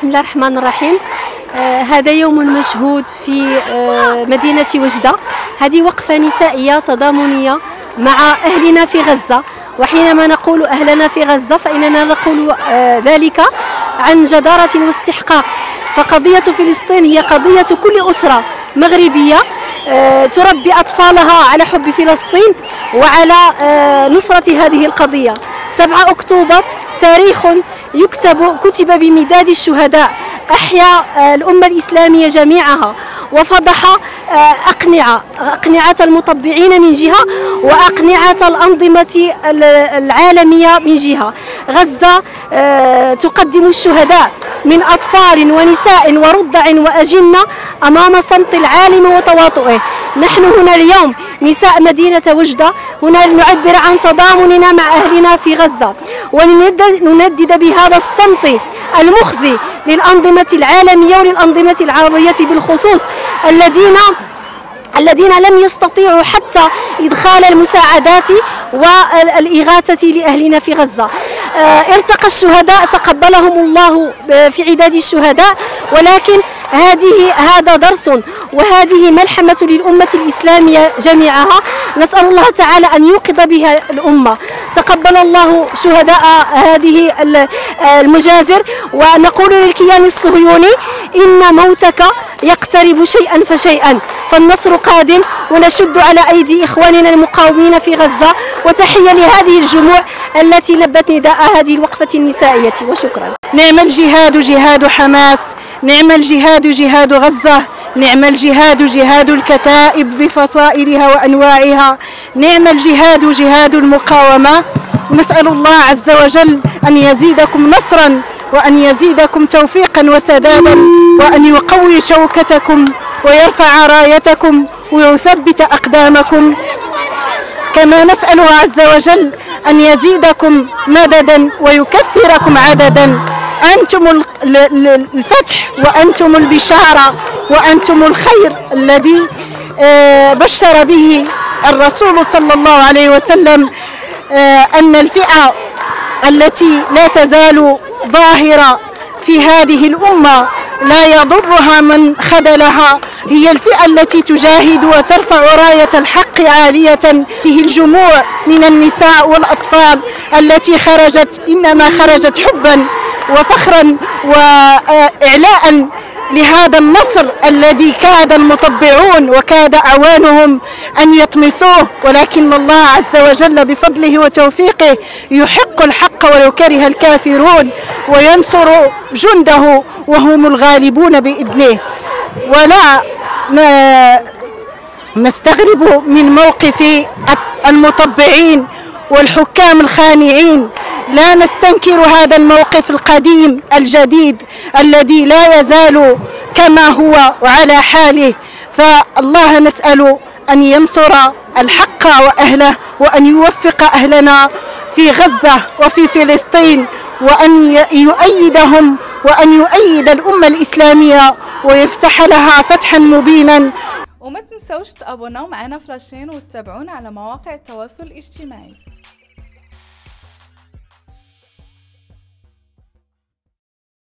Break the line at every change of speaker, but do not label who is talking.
بسم الله الرحمن الرحيم. هذا يوم مشهود في مدينة وجدة. هذه وقفة نسائية تضامنية مع أهلنا في غزة، وحينما نقول أهلنا في غزة فإننا نقول ذلك عن جدارة واستحقاق، فقضية فلسطين هي قضية كل أسرة مغربية تربي أطفالها على حب فلسطين وعلى نصرة هذه القضية. 7 أكتوبر تاريخ كتب بمداد الشهداء، أحيا الأمة الإسلامية جميعها وفضح أقنعة المطبعين من جهة وأقنعة الأنظمة العالمية من جهة. غزة تقدم الشهداء من أطفال ونساء ورضع وأجنة أمام صمت العالم وتواطؤه. نحن هنا اليوم نساء مدينة وجدة هنا نعبر عن تضامننا مع أهلنا في غزة، ونندد بهذا الصمت المخزي للأنظمة العالمية وللأنظمة العربية بالخصوص الذين لم يستطيعوا حتى إدخال المساعدات والإغاثة لأهلنا في غزة. ارتقى الشهداء تقبلهم الله في عداد الشهداء، ولكن هذا درس وهذه ملحمة للأمة الإسلامية جميعها. نسأل الله تعالى أن يوقظ بها الأمة. تقبل الله شهداء هذه المجازر، ونقول للكيان الصهيوني إن موتك يقترب شيئا فشيئا، فالنصر قادم، ونشد على أيدي إخواننا المقاومين في غزة. وتحية لهذه الجموع التي لبت نداء هذه الوقفة النسائية، وشكرا.
نعم الجهاد جهاد حماس، نعم الجهاد جهاد غزة، نعم الجهاد جهاد الكتائب بفصائلها وأنواعها، نعم الجهاد جهاد المقاومة. نسأل الله عز وجل أن يزيدكم نصرا وأن يزيدكم توفيقا وسدادا، وأن يقوي شوكتكم ويرفع رايتكم ويثبت أقدامكم. كما نسأله عز وجل أن يزيدكم مددا ويكثركم عددا. أنتم الفتح وأنتم البشارة وأنتم الخير الذي بشر به الرسول صلى الله عليه وسلم، أن الفئة التي لا تزال ظاهرة في هذه الأمة لا يضرها من خذلها هي الفئة التي تجاهد وترفع راية الحق عالية. هذه الجموع من النساء والأطفال التي خرجت إنما خرجت حبا وفخرا وإعلاء لهذا النصر الذي كاد المطبعون وكاد أعوانهم أن يطمسوه، ولكن الله عز وجل بفضله وتوفيقه يحق الحق ولو كره الكافرون، وينصر جنده وهم الغالبون بإذنه. ولا نستغرب من موقف المطبعين والحكام الخانعين، لا نستنكر هذا الموقف القديم الجديد الذي لا يزال كما هو وعلى حاله. فالله نسأل أن ينصر الحق وأهله، وأن يوفق أهلنا في غزة وفي فلسطين، وأن يؤيدهم وأن يؤيد الأمة الإسلامية ويفتح لها فتحا مبينا.
وما تنسوش تابوناو معنا فلاشين وتتابعونا على مواقع التواصل الاجتماعي.